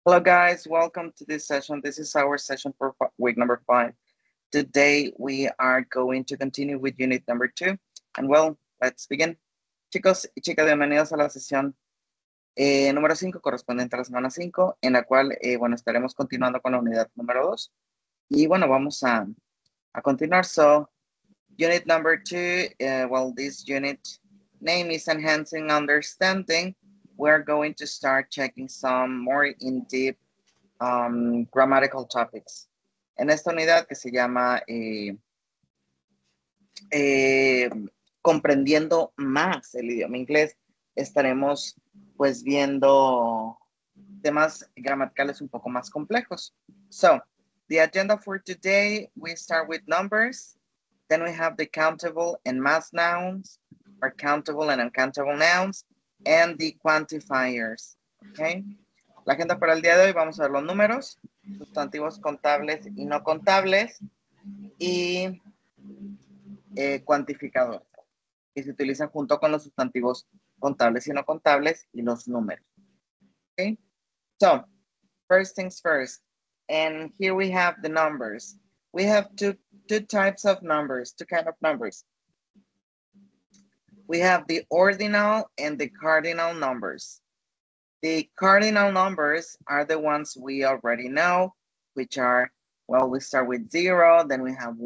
Hello guys, welcome to this session. This is our session for week number 5. Today we are going to continue with unit number 2. And well, let's begin. Chicos y chicas, bienvenidos a la sesión número 5 correspondiente a la semana 5, en la cual, bueno, estaremos continuando con la unidad número 2. Y bueno, vamos a continuar. So, unit number 2, well, this unit name is Enhancing Understanding. We're going to start checking some more in-depth grammatical topics. En esta unidad que se llama comprendiendo más el idioma inglés, estaremos pues viendo temas gramaticales un poco más complejos. So, the agenda for today, we start with numbers. Then we have the countable and mass nouns, or countable and uncountable nouns, and the quantifiers, okay? La agenda para el día de hoy, vamos a ver los números, sustantivos contables y no contables, y cuantificadores, que se utilizan junto con los sustantivos contables y no contables y los números. Okay? So, first things first, and here we have the numbers. We have two types of numbers, two kind of numbers. We have the ordinal and the cardinal numbers. The cardinal numbers are the ones we already know, which are, well, we start with 0, then we have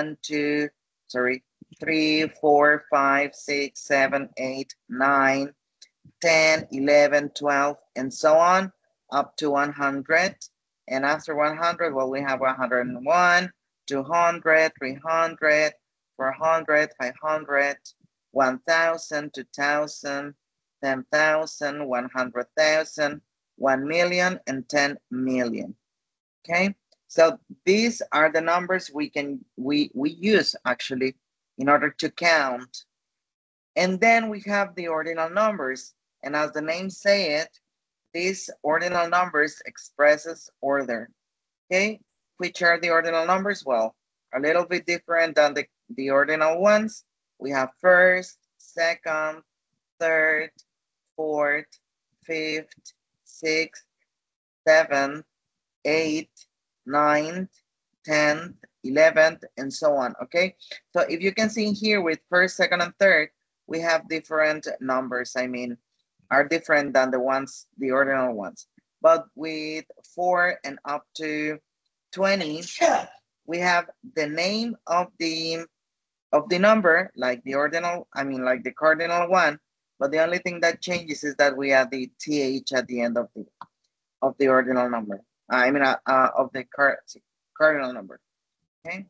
3, 4, 5, 6, 7, 8, 9, 10, 11, 12, and so on, up to 100. And after 100, well, we have 101, 200, 300, 400, 500, 1,000, 2,000, 10,000, 100,000, 1 million, and 10 million. Okay, so these are the numbers we use actually in order to count. And then we have the ordinal numbers, and as the name say it, these ordinal numbers expresses order. Okay, which are the ordinal numbers? Well, a little bit different than the ordinal ones. We have first, second, third, fourth, fifth, sixth, seventh, eighth, ninth, 10th, 11th, and so on, okay? So if you can see here with first, second, and third, we have different numbers, are different than the ordinal ones. But with 4 and up to 20, we have the name of the number, like the ordinal, like the cardinal one, but the only thing that changes is that we add the th at the end of the ordinal number. Of the cardinal number. Okay.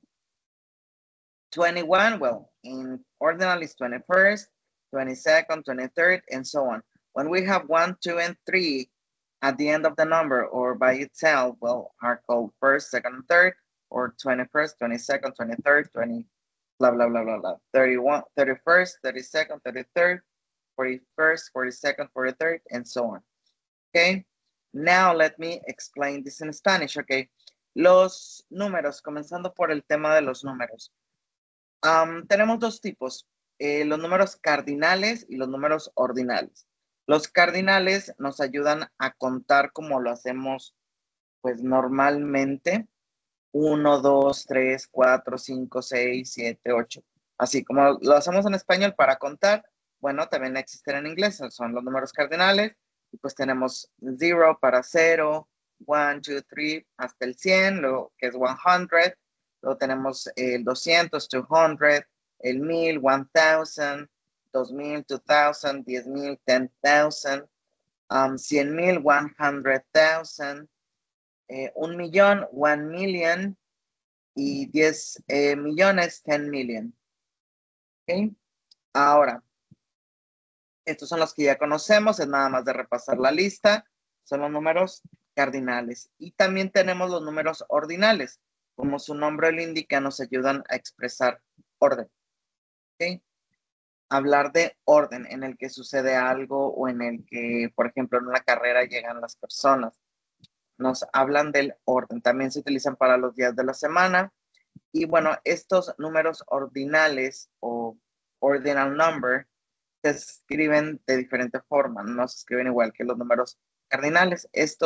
21, well, in ordinal is 21st, 22nd, 23rd, and so on. When we have 1, 2, and 3 at the end of the number or by itself, well, are called first, second, and third, or 21st, 22nd, 23rd, 20, blah, blah, blah, blah, blah. 31, 31st, 32nd, 33rd, 41st, 42nd, 43rd, and so on. Okay. Now let me explain this in Spanish, okay? Los números, comenzando por el tema de los números. Tenemos dos tipos, los números cardinales y los números ordinales. Los cardinales nos ayudan a contar como lo hacemos pues normalmente. 1, 2, 3, 4, 5, 6, 7, 8. Así como lo hacemos en español para contar, bueno, también existen en inglés, son los números cardinales. Y pues tenemos 0 para 0, 1, 2, 3, hasta el 100, lo que es 100. Luego tenemos el 200, 200, el 1000, 1000, 2000, 2000, 10,000, 10,000, 100,000, 100,000, 1,000,000, 1,000,000, y 10 millones, 10 million. ¿Okay? Ahora, estos son los que ya conocemos, es nada más de repasar la lista, son los números cardinales. Y también tenemos los números ordinales, como su nombre lo indica, nos ayudan a expresar orden. ¿Okay? Hablar de orden en el que sucede algo o en el que, por ejemplo, en una carrera llegan las personas. Nos hablan del orden. También se utilizan para los días de la semana. Y bueno, estos números ordinales o ordinal number se escriben de diferente forma, no se escriben igual que los números cardinales. Estos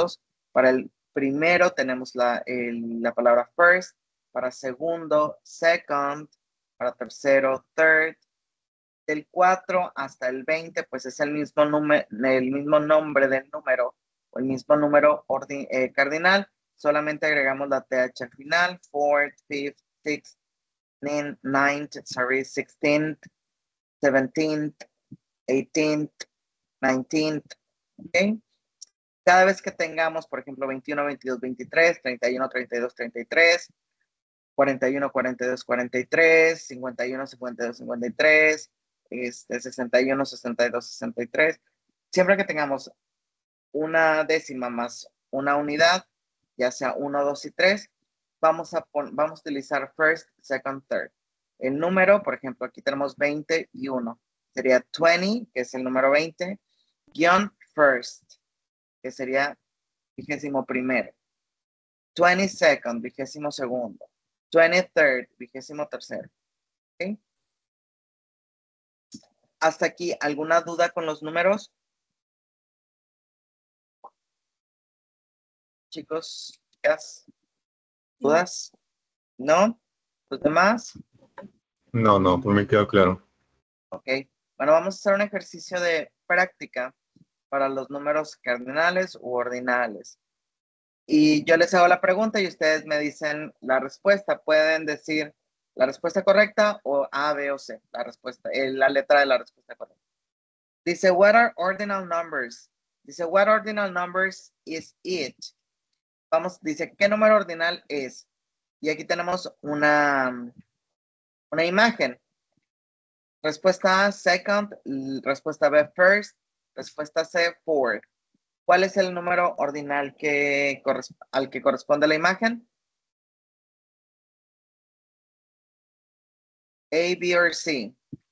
Para el primero tenemos la palabra first, para segundo, second, para tercero, third. Del 4 hasta el 20, pues es el mismo nombre del número, o el mismo número cardinal, solamente agregamos la TH al final, 4th, 5th, 6th, 9th, 16th, 17th, 18th, 19th, ¿ok? Cada vez que tengamos, por ejemplo, 21, 22, 23, 31, 32, 33, 41, 42, 43, 51, 52, 53, 61, 62, 63. Siempre que tengamos una décima más una unidad, ya sea 1, 2 y 3, vamos a utilizar first, second, third. El número, por ejemplo, aquí tenemos 20 y 1. Sería 20, que es el número 20, guión first, que sería 21º. 22nd, 22º. 23rd, 23º. ¿Okay? Hasta aquí, ¿alguna duda con los números? Chicos, chicas, ¿dudas? ¿No? ¿Los demás? No, pues me quedó claro. Ok. Bueno, vamos a hacer un ejercicio de práctica para los números cardinales u ordinales. Y yo les hago la pregunta y ustedes me dicen la respuesta. Pueden decir la respuesta correcta o A, B o C. La respuesta, la letra de la respuesta correcta. Dice, what are ordinal numbers? Dice, what ordinal numbers is it? Vamos, dice, ¿qué número ordinal es? Y aquí tenemos una imagen. Respuesta A, second. Respuesta B, first. Respuesta C, fourth. ¿Cuál es el número ordinal al que corresponde la imagen? A, B o C.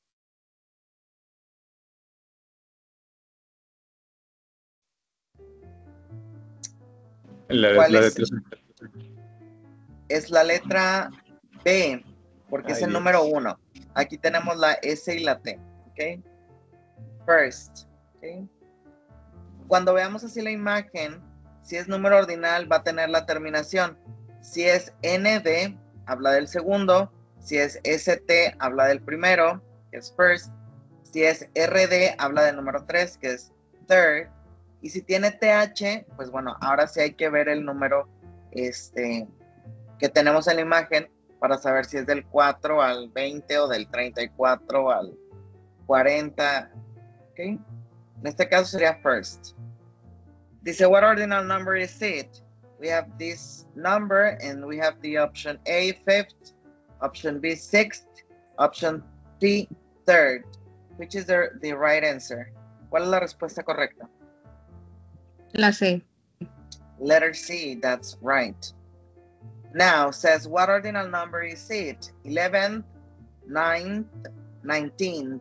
¿Cuál es? Es la letra B, porque es el número 1. Aquí tenemos la S y la T. ¿Ok? First. ¿Ok? Cuando veamos así la imagen, si es número ordinal va a tener la terminación. Si es ND, habla del segundo. Si es ST, habla del primero, que es first. Si es RD, habla del número 3, que es third. Y si tiene TH, pues bueno, ahora sí hay que ver el número que tenemos en la imagen para saber si es del 4 al 20 o del 34 al 40. ¿Ok? En este caso sería first. Dice, what ordinal number is it? We have this number and we have the option A, fifth, option B, sixth, option C, third. Which is the right answer? ¿Cuál es la respuesta correcta? La C. Letter C, that's right. Now says, what ordinal number is it? 11th, 9th, 19th.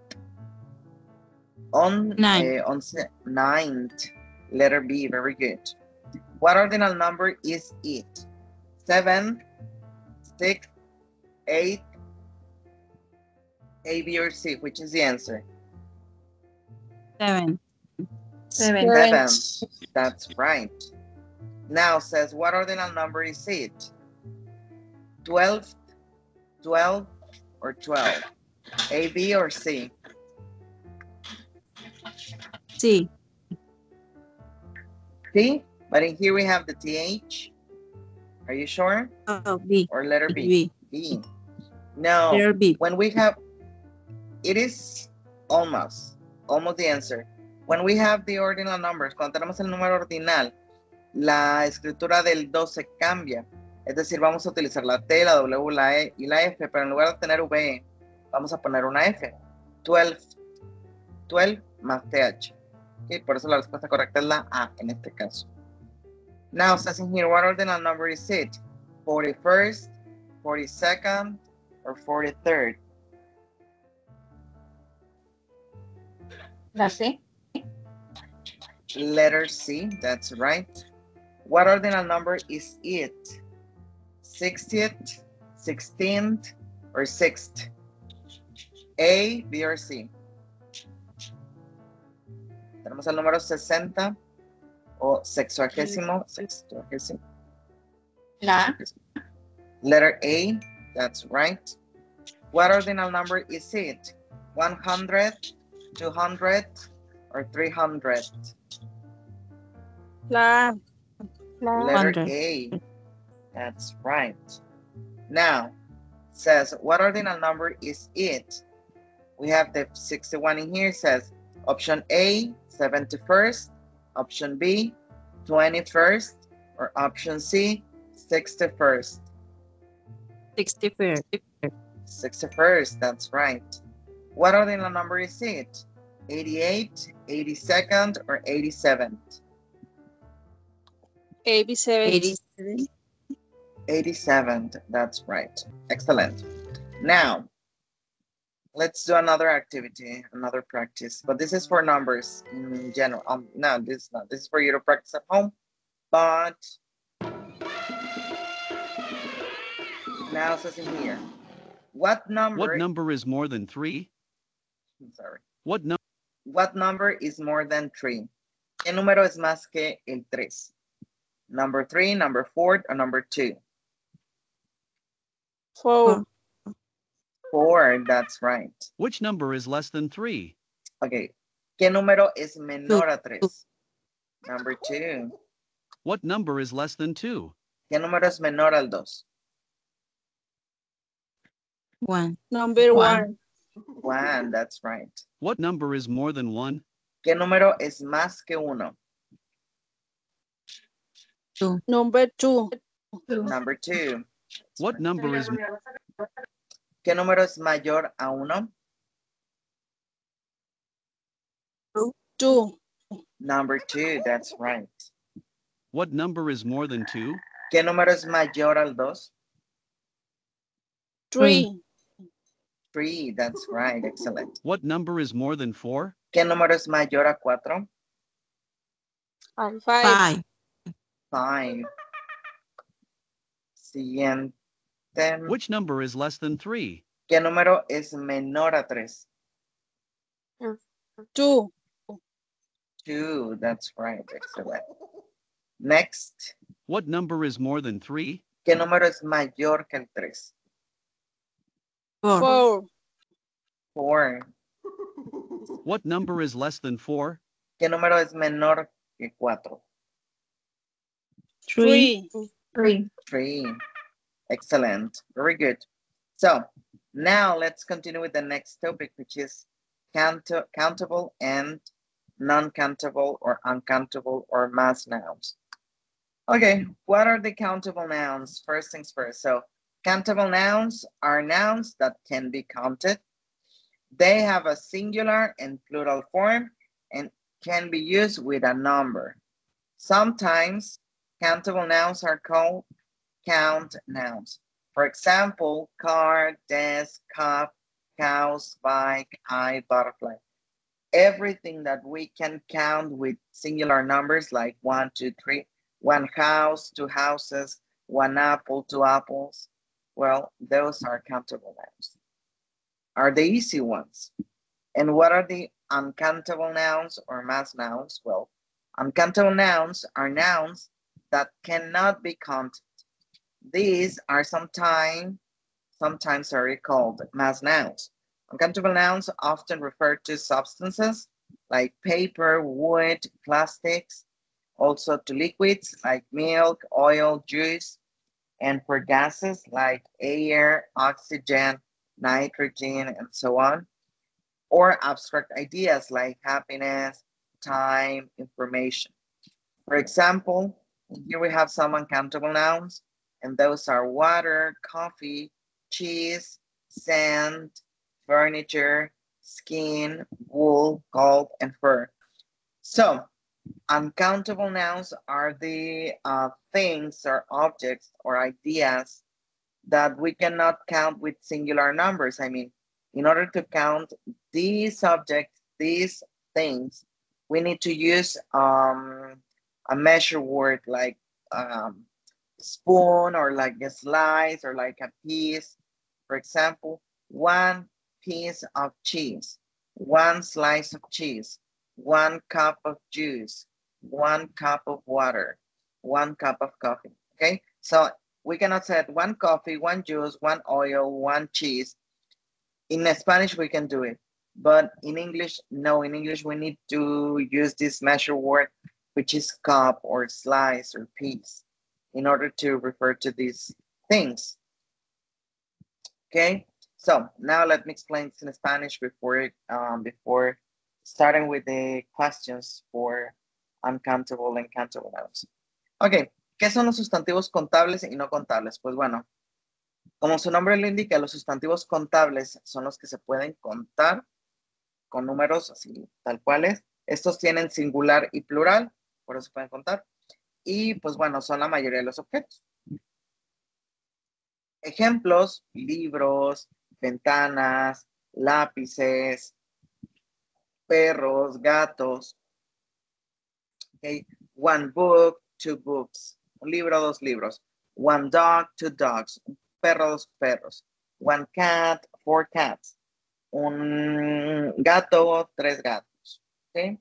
Ninth. Letter B, very good. What ordinal number is it? 7th, 6th, 8th, A, B, or C? Which is the answer? 7. 7th. That's right. Now says, what ordinal number is it? 12th, 12, or 12? A, B, or C? C. C, but in here we have the TH. Are you sure? Oh, B. Or letter B? B. B. No, Letter B. when we have, it is almost the answer. When we have the ordinal numbers, cuando tenemos el número ordinal, la escritura del 12 cambia. Es decir, vamos a utilizar la T, la W, la E y la F, pero en lugar de tener V, vamos a poner una F. 12 más TH. Okay, por eso la respuesta correcta es la A en este caso. Now, says in here, what ordinal number is it? 41st, 42nd, or 43rd? La C. Letter C, that's right. What ordinal number is it? 60th, 16th, or 6th? A, B, or C? Tenemos el número 60 o sexuagésimo, sextuagésimo. La. Letter A, that's right. What ordinal number is it? 100, 200, or 300? La. Letter 100. A, that's right. Now, says, what ordinal number is it? We have the 61 in here, says, option A, 71st, option B, 21st, or option C, 61st. 61st. 61st, that's right. What ordinal number is it? 88, 82nd, or 87th? 87. 87. 87th, that's right. Excellent. Now, let's do another activity, another practice, but this is for numbers in general. No, this is not. This is for you to practice at home, but now it says in here, what number is more than 3? I'm sorry. What number is more than 3? ¿Qué número es más que el 3? Number 3, number 4, or number 2? 4. 4, that's right. Which number is less than 3? Okay. ¿Qué número es menor a 3? Number 2. What number is less than 2? ¿Qué número es menor al 2? 1. Number 1. 1, that's right. What number is more than 1? ¿Qué número es más que 1? 2. Number 2. Number 2. What number is ¿Qué número es mayor a 1? 2. Number 2, that's right. what number is more than 2? ¿Qué número es mayor al 2? 3. 3, that's right, excellent. What number is more than 4? ¿Qué número es mayor a 4? 5. 5. 5. Siguiente. Which number is less than 3? ¿Qué número es menor a 3? 2. 2, that's right, excellent. Next. What number is more than 3? ¿Qué número es mayor que el 3? 4. 4. 4. What number is less than 4? ¿Qué número es menor que 4? 3. 3. 3. Excellent. Very good. So now let's continue with the next topic, which is countable and non-countable or uncountable or mass nouns. Okay, what are the countable nouns? First things first. So countable nouns are nouns that can be counted. They have a singular and plural form and can be used with a number. Sometimes countable nouns are called count nouns. For example, car, desk, cup, cows, bike, eye, butterfly. Everything that we can count with singular numbers like 1, 2, 3, 1 house, 2 houses, 1 apple, 2 apples. Well, those are countable nouns. Are the easy ones. And what are the uncountable nouns or mass nouns? Well, uncountable nouns are nouns that cannot be counted. These are sometimes called mass nouns. Uncountable nouns often refer to substances like paper, wood, plastics, also to liquids like milk, oil, juice, and for gases like air, oxygen, nitrogen, and so on, or abstract ideas like happiness, time, information. For example, here we have some uncountable nouns, and those are water, coffee, cheese, sand, furniture, skin, wool, gold, and fur. So, uncountable nouns are the things or objects or ideas that we cannot count with singular numbers. I mean, in order to count these objects, these things, we need to use a measure word like spoon or like a slice or like a piece. For example, 1 piece of cheese, 1 slice of cheese, 1 cup of juice, 1 cup of water, 1 cup of coffee. Okay, so we cannot say 1 coffee, 1 juice, 1 oil, 1 cheese. In Spanish, we can do it, but in English, no. In English, we need to use this measure word, which is cup or slice or piece, in order to refer to these things. Okay, so now let me explain this in Spanish before starting with the questions for uncountable and countable nouns. Ok, ¿qué son los sustantivos contables y no contables? Pues bueno, como su nombre lo indica, los sustantivos contables son los que se pueden contar con números así, tal cuales. Estos tienen singular y plural, por eso se pueden contar. Y pues bueno, son la mayoría de los objetos. Ejemplos: libros, ventanas, lápices, perros, gatos. Okay. 1 book, 2 books. Un libro, 2 libros. 1 dog, 2 dogs. Un perro, 2 perros. 1 cat, 4 cats. Un gato, 3 gatos. Okay.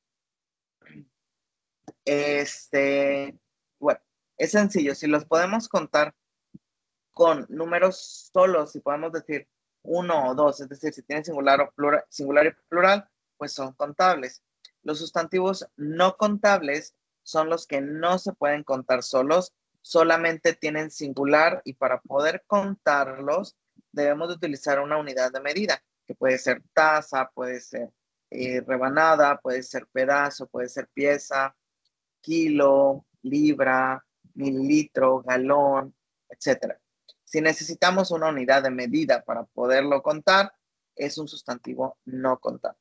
Bueno, es sencillo. Si los podemos contar con números solos, si podemos decir 1 o 2, es decir, si tienen singular o plural, singular y plural, pues son contables. Los sustantivos no contables son los que no se pueden contar solos, solamente tienen singular, y para poder contarlos debemos de utilizar una unidad de medida, que puede ser taza, puede ser rebanada, puede ser pedazo, puede ser pieza, kilo, libra, mililitro, galón, etc. Si necesitamos una unidad de medida para poderlo contar, es un sustantivo no contable.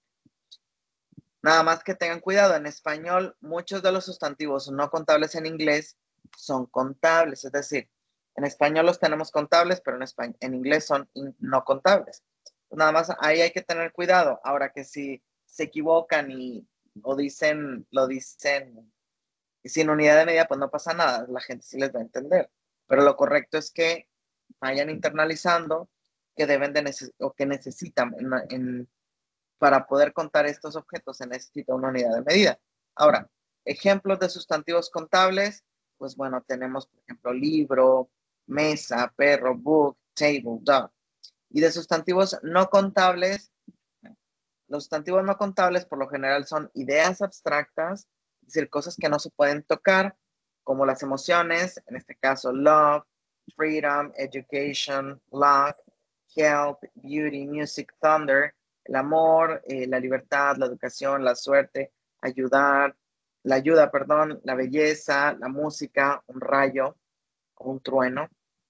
Nada más que tengan cuidado, en español muchos de los sustantivos no contables en inglés son contables, es decir, en español los tenemos contables, pero en inglés son no contables. Nada más ahí hay que tener cuidado. Ahora, que si se equivocan lo dicen sin unidad de medida, pues no pasa nada, la gente sí les va a entender. Pero lo correcto es que vayan internalizando que deben o que necesitan para poder contar estos objetos se necesita una unidad de medida. Ahora, ejemplos de sustantivos contables, pues bueno, tenemos por ejemplo libro, mesa, perro, book, table, dog. Y de sustantivos no contables, los sustantivos no contables por lo general son ideas abstractas, es decir, cosas que no se pueden tocar, como las emociones, en este caso love, freedom, education, luck, health, beauty, music, thunder, el amor, la libertad, la educación, la suerte, la ayuda, la belleza, la música, un rayo, un trueno.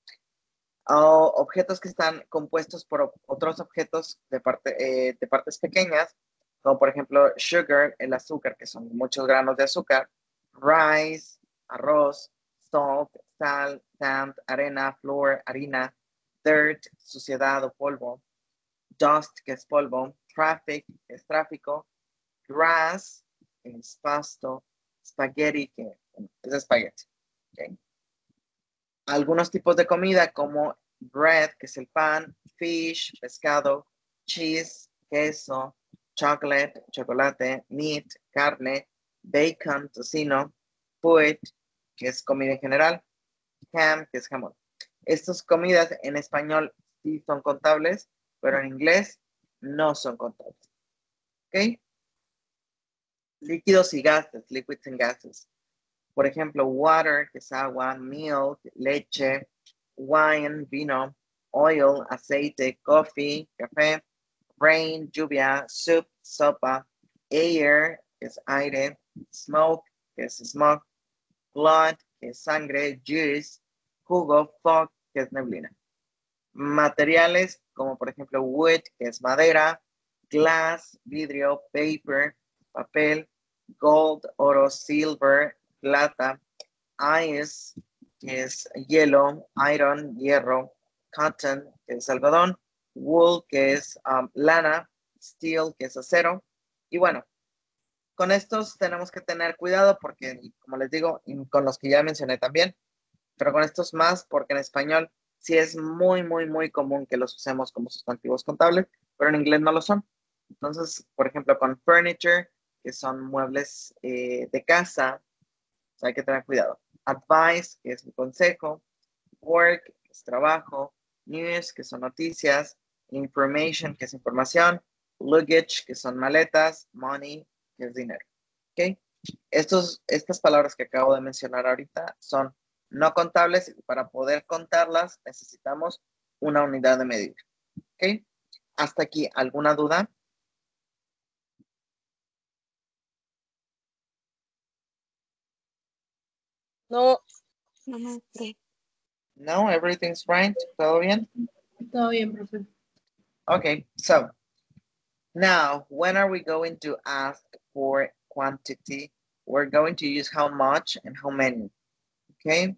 Objetos que están compuestos por otros objetos de partes pequeñas, como por ejemplo sugar, el azúcar, que son muchos granos de azúcar, rice, arroz, salt, sal, sand, arena, flour, harina, dirt, suciedad o polvo, dust, que es polvo, traffic, que es tráfico, grass, que es pasto, spaghetti, que es espagueti. Okay. Algunos tipos de comida como bread, que es el pan, fish, pescado, cheese, queso, chocolate, chocolate, meat, carne, bacon, tocino, food, que es comida en general, ham, que es jamón. Estas comidas en español sí son contables, pero en inglés no son contables. ¿Ok? Líquidos y gases, liquids and gases. Por ejemplo, water, que es agua, milk, leche, wine, vino, oil, aceite, coffee, café, rain, lluvia, soup, sopa, air, que es aire, smoke, que es smoke, blood, que es sangre, juice, jugo, fog, que es neblina. Materiales como por ejemplo wood, que es madera, glass, vidrio, paper, papel, gold, oro, silver, plata, ice, que es hielo, iron, hierro, cotton, que es algodón, wool, que es lana, steel, que es acero. Y bueno, con estos tenemos que tener cuidado porque, como les digo, con los que ya mencioné también, pero con estos más porque en español sí es muy, muy, muy común que los usemos como sustantivos contables, pero en inglés no lo son. Entonces, por ejemplo, con furniture que son muebles de casa, o sea, hay que tener cuidado. Advice, que es un consejo. Work, que es trabajo. News, que son noticias. Information, que es información. Luggage, que son maletas. Money, que es dinero. ¿Ok? Estas palabras que acabo de mencionar ahorita son no contables y para poder contarlas necesitamos una unidad de medida. ¿Ok? Hasta aquí, ¿alguna duda? No. No, everything's right. ¿Todo bien? Todo bien, profe. Okay, so now when are we going to ask for quantity? We're going to use how much and how many, okay?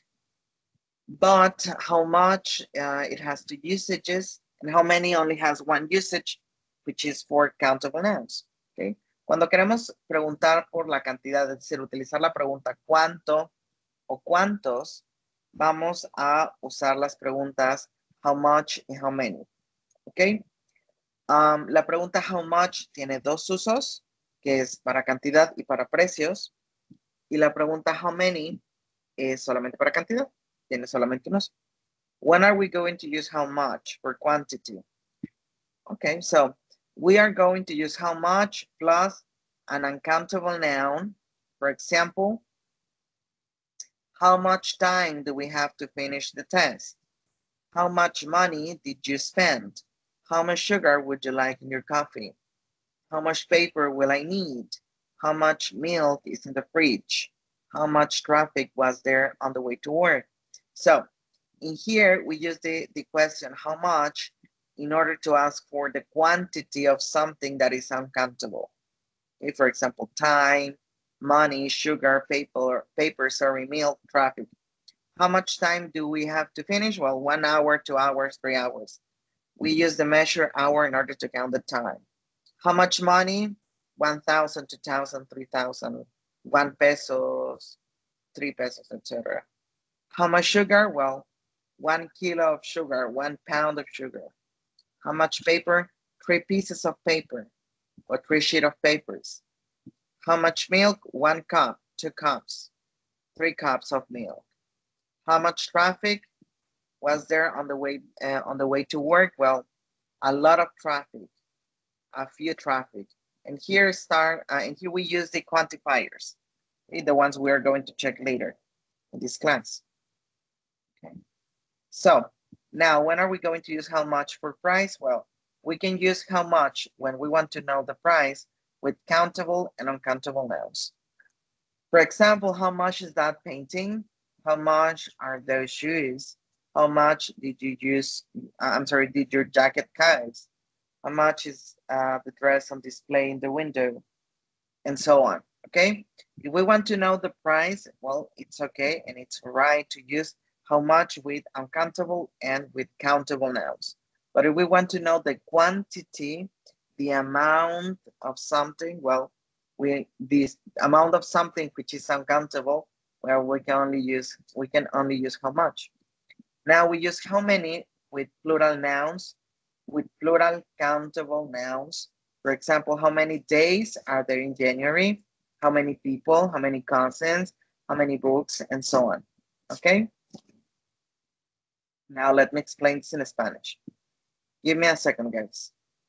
But how much, it has two usages, and how many only has one usage, which is for countable nouns, okay? Cuando queremos preguntar por la cantidad, es decir, utilizar la pregunta cuánto o cuántos, vamos a usar las preguntas how much y how many, okay? La pregunta how much tiene dos usos, que es para cantidad y para precios. Y la pregunta how many es solamente para cantidad, tiene solamente un uso. When are we going to use how much for quantity? Okay, so we are going to use how much plus an uncountable noun. For example, how much time do we have to finish the test? How much money did you spend? How much sugar would you like in your coffee? How much paper will I need? How much milk is in the fridge? How much traffic was there on the way to work? So in here, we use the question how much in order to ask for the quantity of something that is uncountable. Okay, for example, time, money, sugar, paper, sorry, milk, traffic. How much time do we have to finish? Well, 1 hour, 2 hours, 3 hours. We use the measure hour in order to count the time. How much money? 1,000, 2,000, 3,000, 1 pesos, 3 pesos, etc. How much sugar? Well, 1 kilo of sugar, 1 pound of sugar. How much paper? 3 pieces of paper or 3 sheets of papers. How much milk? 1 cup, 2 cups, 3 cups of milk. How much traffic was there on the way to work? Well, a lot of traffic, a few traffic. And here we use the quantifiers, the ones we are going to check later in this class. Okay. So now, when are we going to use how much for price? Well, we can use how much when we want to know the price with countable and uncountable nouns. For example, how much is that painting? How much are those shoes? How much did you use? Did your jacket cost? How much is the dress on display in the window? And so on, okay? If we want to know the price, well, it's okay and it's right to use how much with uncountable and with countable nouns. But if we want to know the quantity, the amount of something, well, this amount of something which is uncountable, well, we can only use how much. Now we use how many with plural nouns, with plural countable nouns. For example, how many days are there in January? How many people, how many cousins, how many books, and so on, okay? Now let me explain this in Spanish. Give me a second, guys.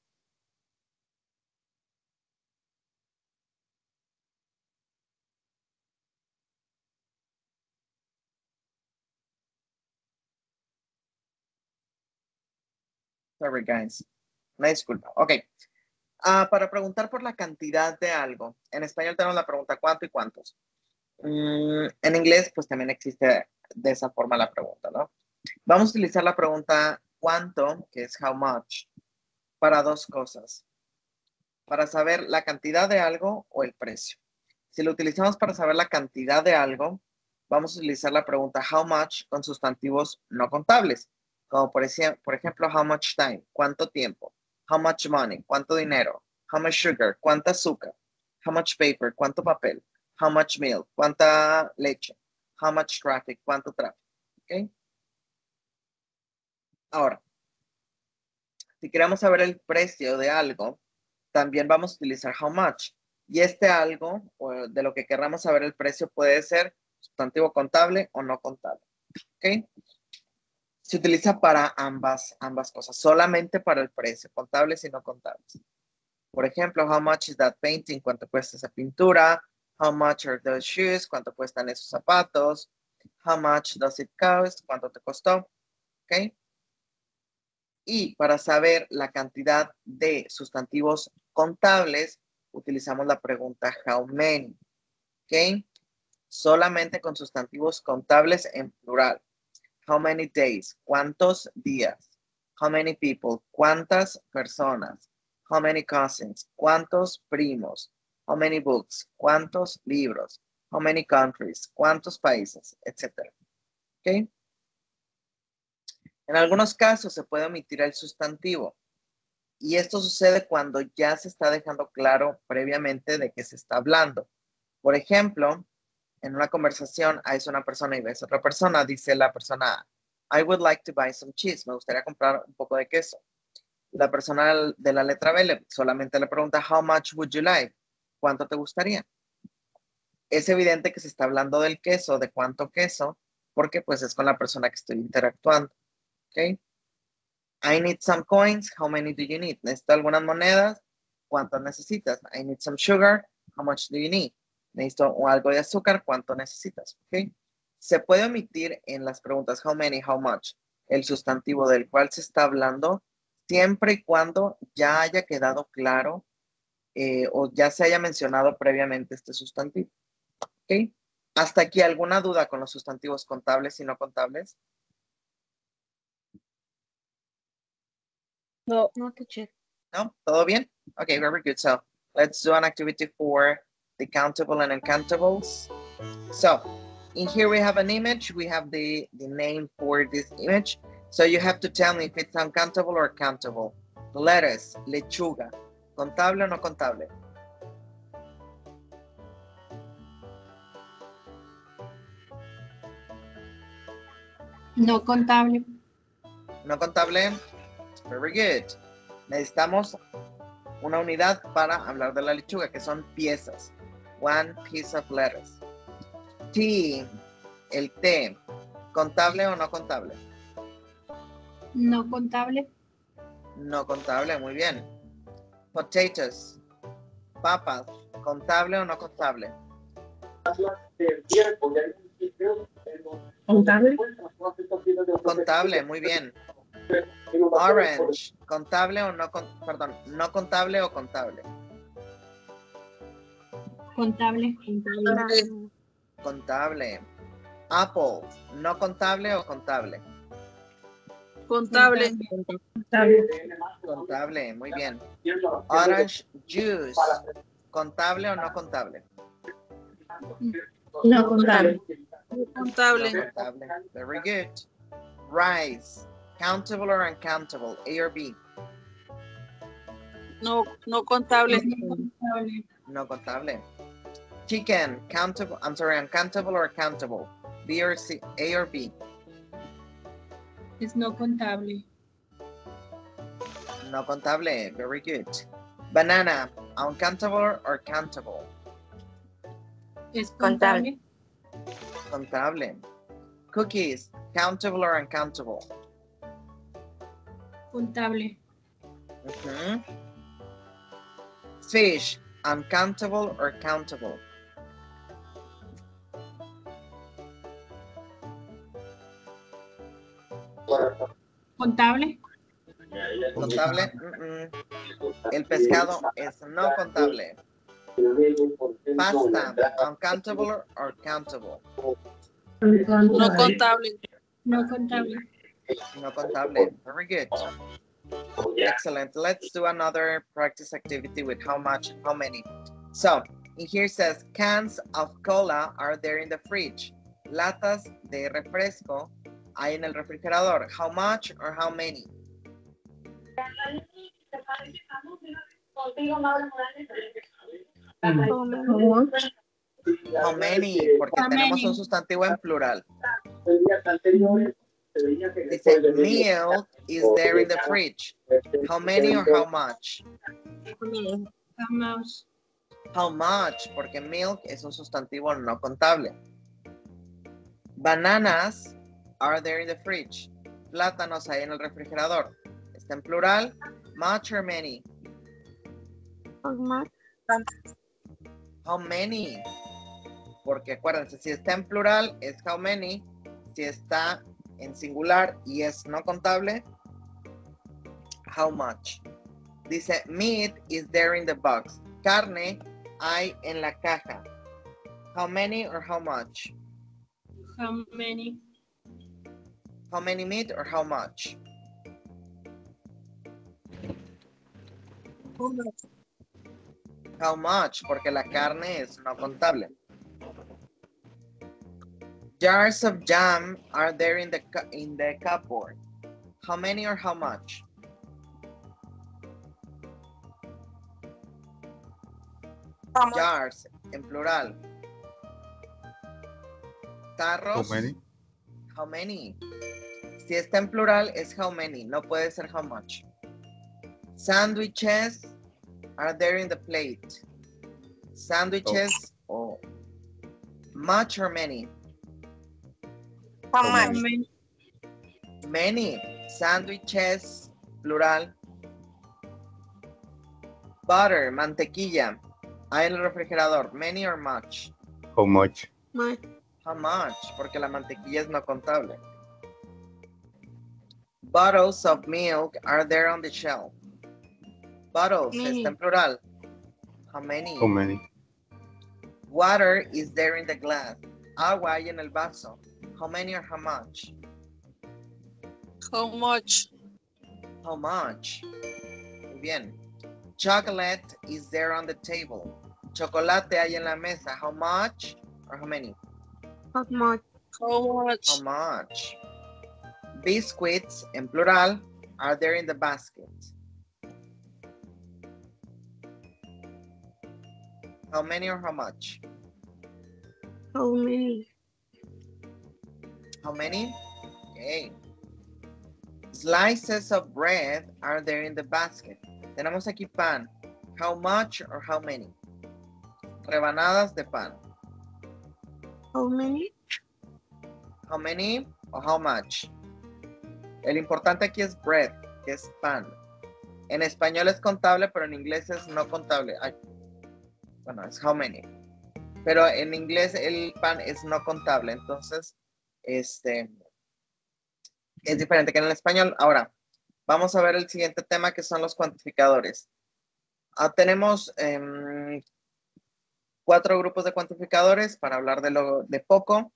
Sorry, guys. Una disculpa. Ok. Para preguntar por la cantidad de algo. En español tenemos la pregunta ¿cuánto y cuántos? En inglés, pues también existe de esa forma la pregunta, ¿no? Vamos a utilizar la pregunta ¿cuánto? Que es how much. Para dos cosas. Para saber la cantidad de algo o el precio. Si lo utilizamos para saber la cantidad de algo, vamos a utilizar la pregunta how much con sustantivos no contables. Como por ejemplo, how much time, cuánto tiempo. How much money, cuánto dinero. How much sugar, cuánta azúcar. How much paper, cuánto papel. How much milk, cuánta leche. How much traffic, cuánto tráfico. ¿Ok? Ahora, si queremos saber el precio de algo, también vamos a utilizar how much. Y este algo, o de lo que querramos saber el precio, puede ser sustantivo contable o no contable. ¿Ok? Se utiliza para ambas cosas, solamente para el precio, contables y no contables. Por ejemplo, how much is that painting? ¿Cuánto cuesta esa pintura? How much are those shoes? ¿Cuánto cuestan esos zapatos? How much does it cost? ¿Cuánto te costó? ¿Ok? Y para saber la cantidad de sustantivos contables, utilizamos la pregunta how many. ¿Ok? Solamente con sustantivos contables en plural. How many days? ¿Cuántos días? How many people? ¿Cuántas personas? How many cousins? ¿Cuántos primos? How many books? ¿Cuántos libros? How many countries? ¿Cuántos países? Etcétera. ¿Ok? En algunos casos se puede omitir el sustantivo. Y esto sucede cuando ya se está dejando claro previamente de qué se está hablando. Por ejemplo, en una conversación hay una persona y ves otra persona, dice la persona, I would like to buy some cheese. Me gustaría comprar un poco de queso. La persona de la letra B solamente le pregunta, how much would you like? ¿Cuánto te gustaría? Es evidente que se está hablando del queso, de cuánto queso, porque pues es con la persona que estoy interactuando. ¿Ok? I need some coins. How many do you need? Necesito algunas monedas. ¿Cuántas necesitas? I need some sugar. How much do you need? Necesito algo de azúcar. ¿Cuánto necesitas? ¿Ok? Se puede omitir en las preguntas how many, how much, el sustantivo del cual se está hablando, siempre y cuando ya haya quedado claro o ya se haya mencionado previamente este sustantivo. ¿Ok? ¿Hasta aquí alguna duda con los sustantivos contables y no contables? No, teacher. No? ¿Todo bien? Okay, very good. So let's do an activity for the countable and uncountables. So in here we have an image. We have the name for this image. So you have to tell me if it's uncountable or countable. Lettuce, lechuga. ¿Contable o no contable? No contable. ¿No contable? Very good. Necesitamos una unidad para hablar de la lechuga, que son piezas. One piece of lettuce. Tea, el té. ¿Contable o no contable? No contable. No contable, muy bien. Potatoes, papas. ¿Contable o no contable? Contable. Contable, muy bien. Orange, ¿contable o no perdón, no contable o contable? Contable. Contable. Apple, ¿no contable o contable? Contable. Contable, muy bien. Orange juice, ¿contable o no contable? No contable. Contable. Very good. Rice, countable or uncountable? A or B? No contable. No contable. Chicken, countable, I'm sorry, uncountable or countable? B or C, A or B? Es no contable. No contable, very good. Banana, uncountable or countable? Es contable. Contable. Cookies, countable or uncountable? Contable. Fish, uncountable or countable? Contable. Contable. El pescado es no contable. Pasta, uncountable or countable? No contable. No contable. No contable. Very good. Excellent. Let's do another practice activity with how much and how many. So, in here says, cans of cola are there in the fridge. Latas de refresco hay en el refrigerador. How much or how many? How many, porque tenemos un sustantivo en plural. Dice, milk is there in the fridge. How many or how much? How much, porque milk es un sustantivo no contable. Bananas are there in the fridge. Plátanos hay en el refrigerador. Está en plural. Much or many? How many? Porque acuérdense, si está en plural es how many. Si está en singular y es no contable, how much. Dice, meat is there in the box. Carne hay en la caja. How many or how much? How many? How many meat or how much? How much, porque la carne es no contable. Jars of jam are there in the cupboard. How many or how much? Jars, en plural. Tarros. How many? How many? Si está en plural es how many, no puede ser how much. Sandwiches are there in the plate. Sandwiches, oh. Much or many? How How many? many? Many. Sandwiches, plural. Butter, mantequilla. Hay en el refrigerador. Many or much? How much? How much? Porque la mantequilla es no contable. Bottles of milk are there on the shelf. Bottles, Many. está en plural. How many? How many? Water is there in the glass. Agua hay en el vaso. How many or how much? How much? How much? Muy bien. Chocolate is there on the table. Chocolate hay en la mesa. How much or how many? How much? How much? Biscuits, en plural, are there in the basket. How many or how much? How many? How many? Okay. Slices of bread are there in the basket. Tenemos aquí pan. How much or how many? Rebanadas de pan. How many? How many or how much? El importante aquí es bread, que es pan. En español es contable, pero en inglés es no contable. Ay, bueno, es how many. Pero en inglés el pan es no contable, entonces es diferente que en el español. Ahora, vamos a ver el siguiente tema que son los cuantificadores. Tenemos 4 grupos de cuantificadores para hablar de poco,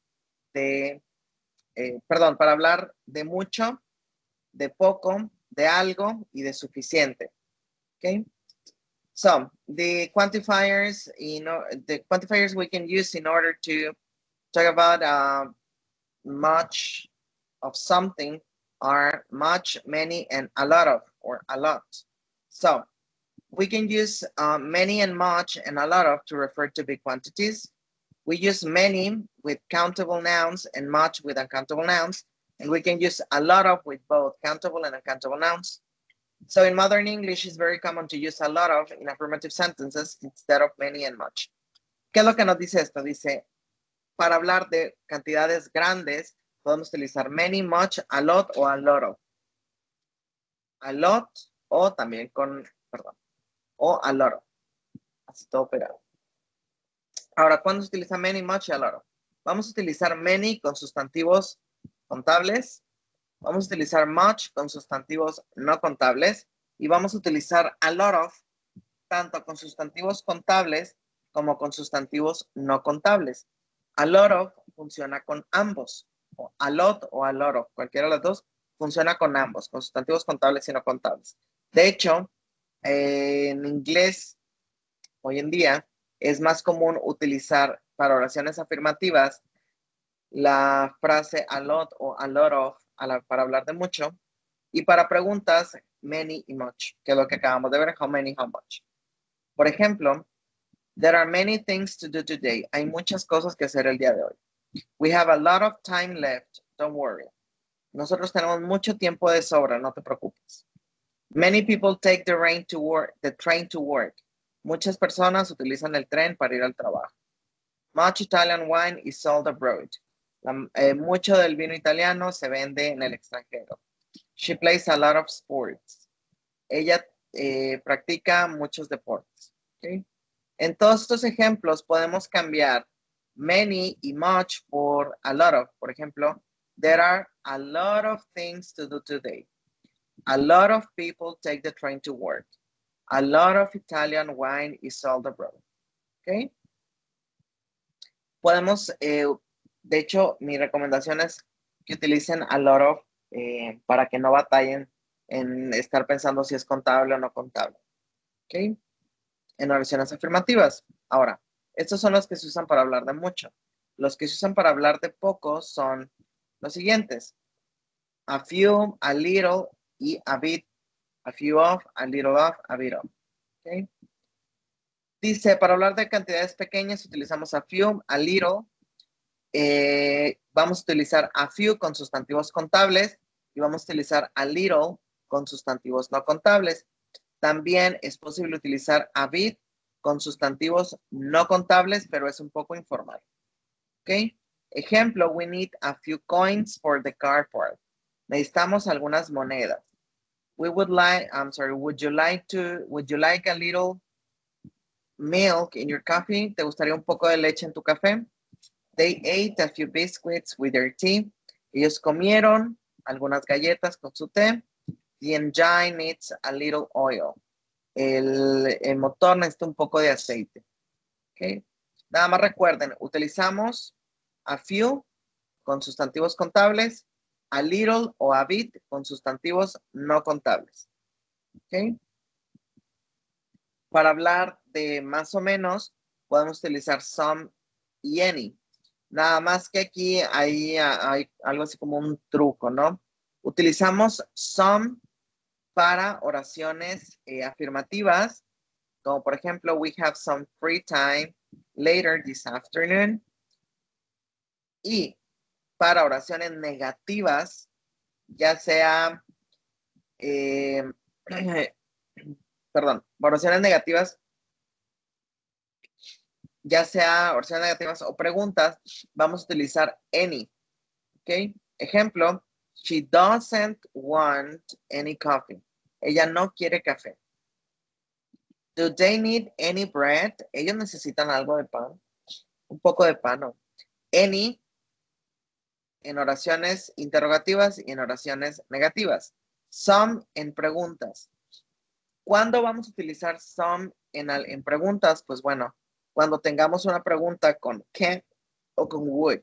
para hablar de mucho, de poco, de algo y de suficiente. Okay? So, the quantifiers we can use in order to talk about much of something are much, many, and a lot of, or a lot. So, we can use many and much and a lot of to refer to big quantities. We use many with countable nouns and much with uncountable nouns. And we can use a lot of with both countable and uncountable nouns. So in modern English, it's very common to use a lot of in affirmative sentences instead of many and much. ¿Qué es lo que nos dice esto? Dice, para hablar de cantidades grandes, podemos utilizar many, much, a lot o a lot of. A lot o también o a lot of. Así todo pegado. Ahora, ¿cuándo se utiliza many, much y a lot of? Vamos a utilizar many con sustantivos contables. Vamos a utilizar much con sustantivos no contables. Y vamos a utilizar a lot of tanto con sustantivos contables como con sustantivos no contables. A lot of funciona con ambos. O a lot of. Cualquiera de las dos funciona con ambos, con sustantivos contables y no contables. De hecho, en inglés, hoy en día, es más común utilizar para oraciones afirmativas la frase a lot o a lot of para hablar de mucho. Y para preguntas, many y much, que es lo que acabamos de ver, how many, how much. Por ejemplo, there are many things to do today. Hay muchas cosas que hacer el día de hoy. We have a lot of time left. Don't worry. Nosotros tenemos mucho tiempo de sobra, no te preocupes. Many people take the train to work. Muchas personas utilizan el tren para ir al trabajo. Much Italian wine is sold abroad. Mucho del vino italiano se vende en el extranjero. She plays a lot of sports. Ella practica muchos deportes. ¿Okay? En todos estos ejemplos podemos cambiar many y much por a lot of. Por ejemplo, there are a lot of things to do today. A lot of people take the train to work. A lot of Italian wine is sold abroad. ¿Okay? Podemos, de hecho, mi recomendación es que utilicen a lot of para que no batallen en estar pensando si es contable o no contable. ¿Ok? En oraciones afirmativas. Ahora, estos son los que se usan para hablar de mucho. Los que se usan para hablar de poco son los siguientes. A few, a little y a bit. A few of, a little of, a bit of. ¿Ok? Dice, para hablar de cantidades pequeñas utilizamos a few, a little. Vamos a utilizar a few con sustantivos contables y vamos a utilizar a little con sustantivos no contables. También es posible utilizar a bit con sustantivos no contables, pero es un poco informal. ¿Ok? Ejemplo, we need a few coins for the car part. Necesitamos algunas monedas. Would you like a little milk in your coffee? ¿Te gustaría un poco de leche en tu café? They ate a few biscuits with their tea. Ellos comieron algunas galletas con su té. The engine needs a little oil. El motor necesita un poco de aceite. ¿Okay? Nada más recuerden, utilizamos a few con sustantivos contables, a little o a bit con sustantivos no contables. ¿Okay? Para hablar de más o menos, podemos utilizar some y any. Nada más que aquí hay algo así como un truco, ¿no? Utilizamos some para oraciones afirmativas, como por ejemplo, we have some free time later this afternoon. Y para oraciones negativas, ya sea, perdón, oraciones negativas, ya sea oraciones negativas o preguntas, vamos a utilizar any. ¿Ok? Ejemplo, she doesn't want any coffee. Ella no quiere café. Do they need any bread? Ellos necesitan algo de pan. Un poco de pan, ¿no? Any en oraciones interrogativas y en oraciones negativas. Some en preguntas. ¿Cuándo vamos a utilizar some en preguntas? Pues bueno, cuando tengamos una pregunta con can o con would.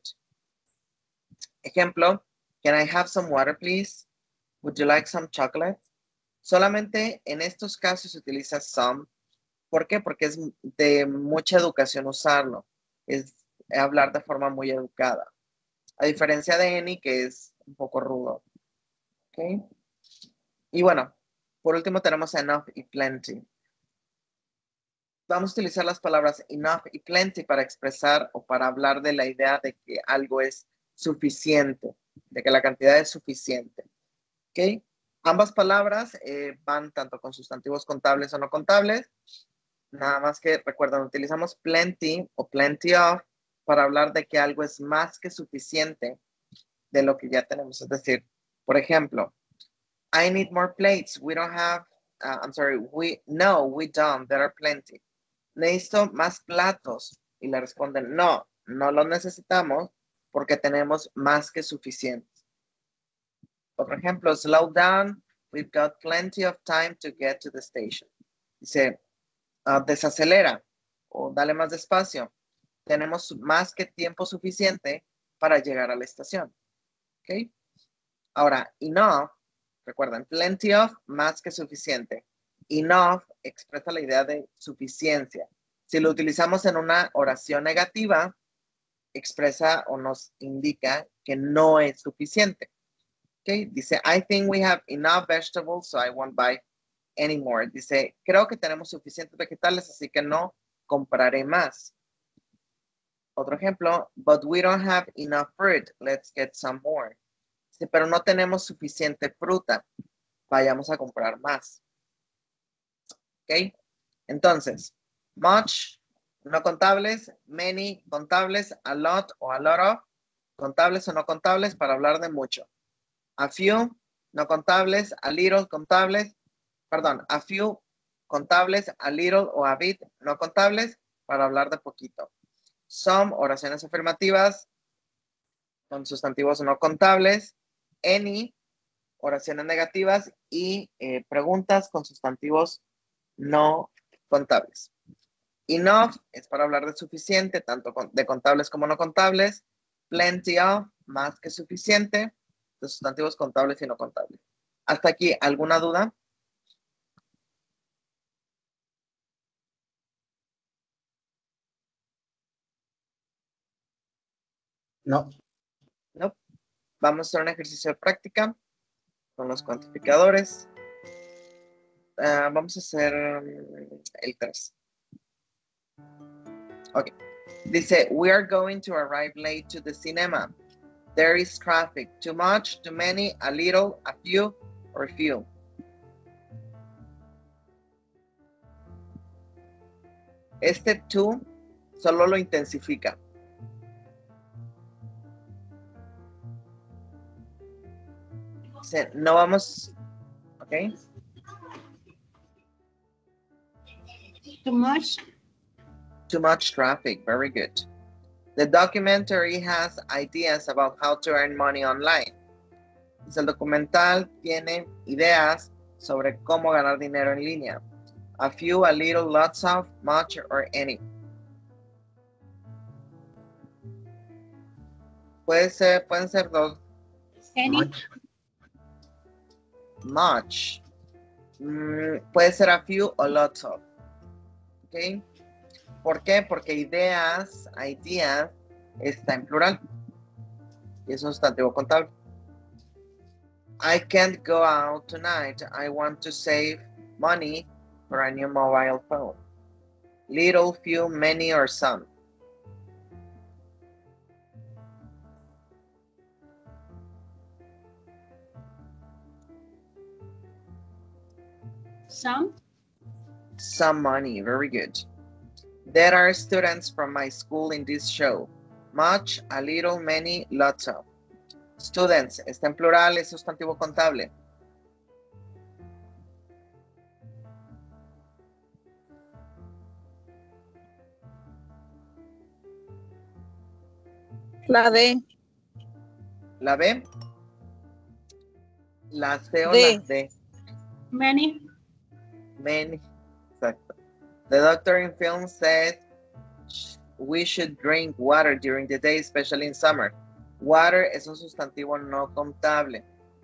Ejemplo, can I have some water, please? Would you like some chocolate? Solamente en estos casos se utiliza some. ¿Por qué? Porque es de mucha educación usarlo. Es hablar de forma muy educada. A diferencia de any, que es un poco rudo. ¿Okay? Y bueno, por último tenemos enough y plenty. Vamos a utilizar las palabras enough y plenty para expresar o para hablar de la idea de que algo es suficiente, de que la cantidad es suficiente. ¿Ok? Ambas palabras van tanto con sustantivos contables o no contables. Nada más que recuerden, utilizamos plenty o plenty of para hablar de que algo es más que suficiente de lo que ya tenemos. Es decir, por ejemplo, I need more plates. We don't have, we don't. There are plenty. Necesito más platos. Y le responden, no los necesitamos porque tenemos más que suficientes. Otro ejemplo, slow down. We've got plenty of time to get to the station. Dice, desacelera o dale más despacio. Tenemos más que tiempo suficiente para llegar a la estación. ¿Ok? Ahora, enough, recuerden, plenty of, más que suficiente. Enough expresa la idea de suficiencia. Si lo utilizamos en una oración negativa, expresa o nos indica que no es suficiente. ¿Ok? Dice, I think we have enough vegetables, so I won't buy any more. Dice, creo que tenemos suficientes vegetales, así que no compraré más. Otro ejemplo, but we don't have enough fruit. Let's get some more. Dice, pero no tenemos suficiente fruta. Vayamos a comprar más. ¿Ok? Entonces, Much, no contables. Many, contables. A lot o a lot of, contables o no contables para hablar de mucho. A few, no contables. A little, contables. Perdón, a few, contables. A little o a bit, no contables para hablar de poquito. Some, oraciones afirmativas con sustantivos no contables. Any, oraciones negativas y preguntas con sustantivos no contables. Enough es para hablar de suficiente, tanto de contables como no contables. Plenty of, más que suficiente, de sustantivos contables y no contables. Hasta aquí, ¿alguna duda? No. No. Vamos a hacer un ejercicio de práctica con los cuantificadores. Vamos a hacer el 3. Ok. Dice, we are going to arrive late to the cinema. There is traffic. Too much, too many, a little, a few, or few. Este too solo lo intensifica. Dice, no vamos, ok. Too much. Too much traffic, very good. The documentary has ideas about how to earn money online. Dice, el documental tiene ideas sobre cómo ganar dinero en línea. A few, a little, lots of, much, or any. Pueden ser dos. Any. Much. Puede ser a few o lots of. ¿Ok? ¿Por qué? Porque ideas está en plural. Y es un sustantivo contable. I can't go out tonight. I want to save money for a new mobile phone. Little, few, many, or some. Some. Some money, very good. There are students from my school in this show. Much, a little, many, lots of. Students, está en plural, es sustantivo contable. La D. ¿La B? ¿La C o D. la D? Many. Many. Exacto. The doctor in film said we should drink water during the day, especially in summer. Water es un sustantivo no contable.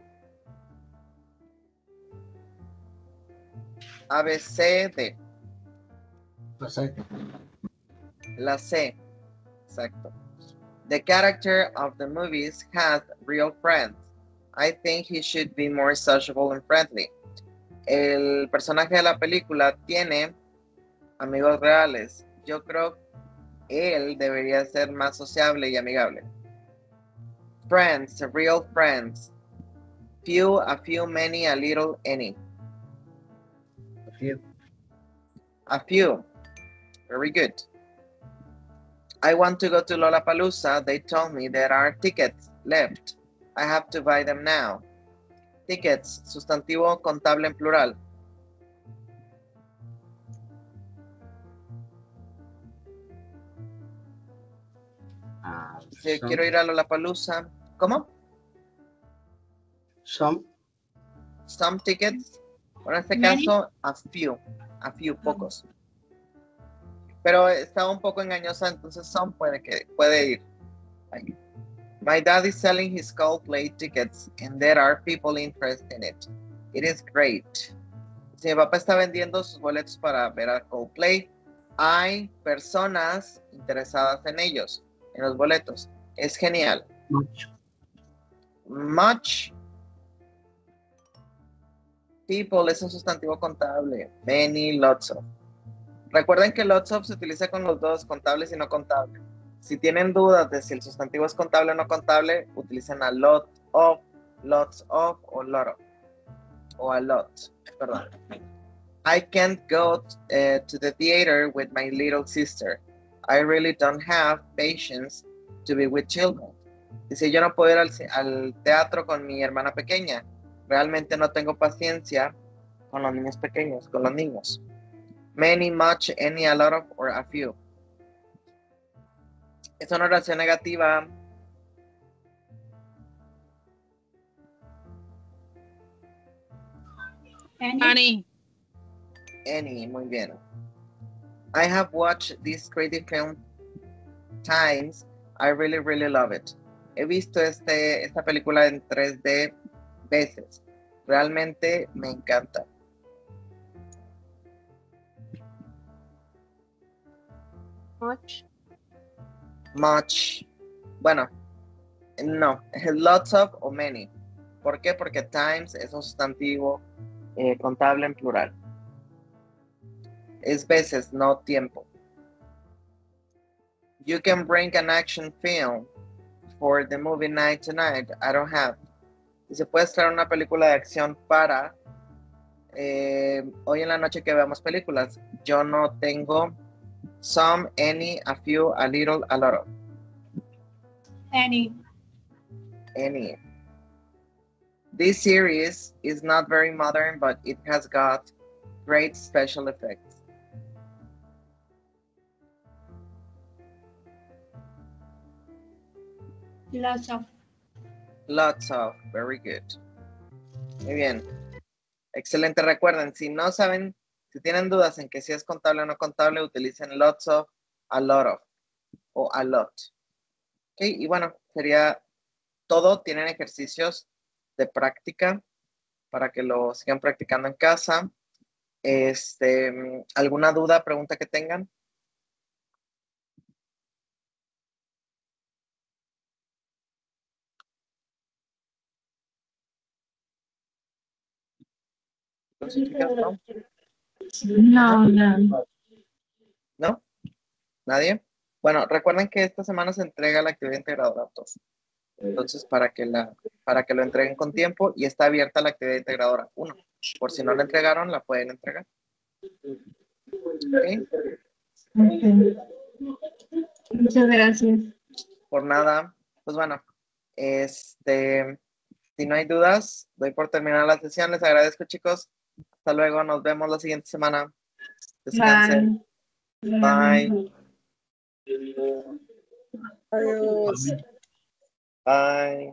A, B, C, D. La C. Exacto. The character of the movies has real friends. I think he should be more sociable and friendly. El personaje de la película tiene amigos reales. Yo creo que él debería ser más sociable y amigable. Friends, real friends. Few, a few, many, a little, any. A few. Very good. I want to go to Lollapalooza. They told me there are tickets left. I have to buy them now. Tickets, sustantivo contable en plural. Si quiero ir a Lollapalooza. ¿Cómo? Some. Some tickets. Bueno, en este Many. caso, a few, pocos. Pero está un poco engañosa, entonces some puede ir. Ahí. My dad is selling his Coldplay tickets and there are people interested in it. It is great. Si mi papá está vendiendo sus boletos para ver a Coldplay, hay personas interesadas en ellos, en los boletos. Es genial. Much. People es un sustantivo contable. Many, lots of. Recuerden que lots of se utiliza con los dos, contables y no contables. Si tienen dudas de si el sustantivo es contable o no contable, utilicen a lot of, lots of o lot of. O a lot, perdón. I can't go to the theater with my little sister. I really don't have patience to be with children. Dice, yo no puedo ir al teatro con mi hermana pequeña. Realmente no tengo paciencia con los niños pequeños, con los niños. Many, much, any, a lot of, or a few. Es una oración negativa. Any. Any, muy bien. I have watched this crazy film times. I really, really love it. He visto esta película en 3D veces. Realmente me encanta. Much. Much. Bueno, no. Lots of o many. ¿Por qué? Porque times es un sustantivo contable en plural. Es veces, no tiempo. You can bring an action film for the movie night tonight. I don't have. Y se puede traer una película de acción para hoy en la noche que veamos películas. Yo no tengo some, any, a few, a little, a lot of. Any. Any. This series is not very modern, but it has got great special effects. Lots of. Lots of. Very good. Muy bien. Excelente. Recuerden, si no saben, si tienen dudas en que si es contable o no contable, utilicen lots of, a lot of o a lot. Ok, y bueno, sería todo. Tienen ejercicios de práctica para que lo sigan practicando en casa. ¿Alguna duda, pregunta que tengan? Entonces, chicas, ¿no? No. ¿No? ¿Nadie? Bueno, recuerden que esta semana se entrega la actividad integradora 2. Entonces, para que lo entreguen con tiempo, y está abierta la actividad integradora 1. Por si no la entregaron, la pueden entregar. ¿Okay? Muchas gracias. Por nada. Pues bueno, si no hay dudas, doy por terminar la sesión. Les agradezco, chicos. Hasta luego. Nos vemos la siguiente semana. Descansen. Bye. Adiós. Bye.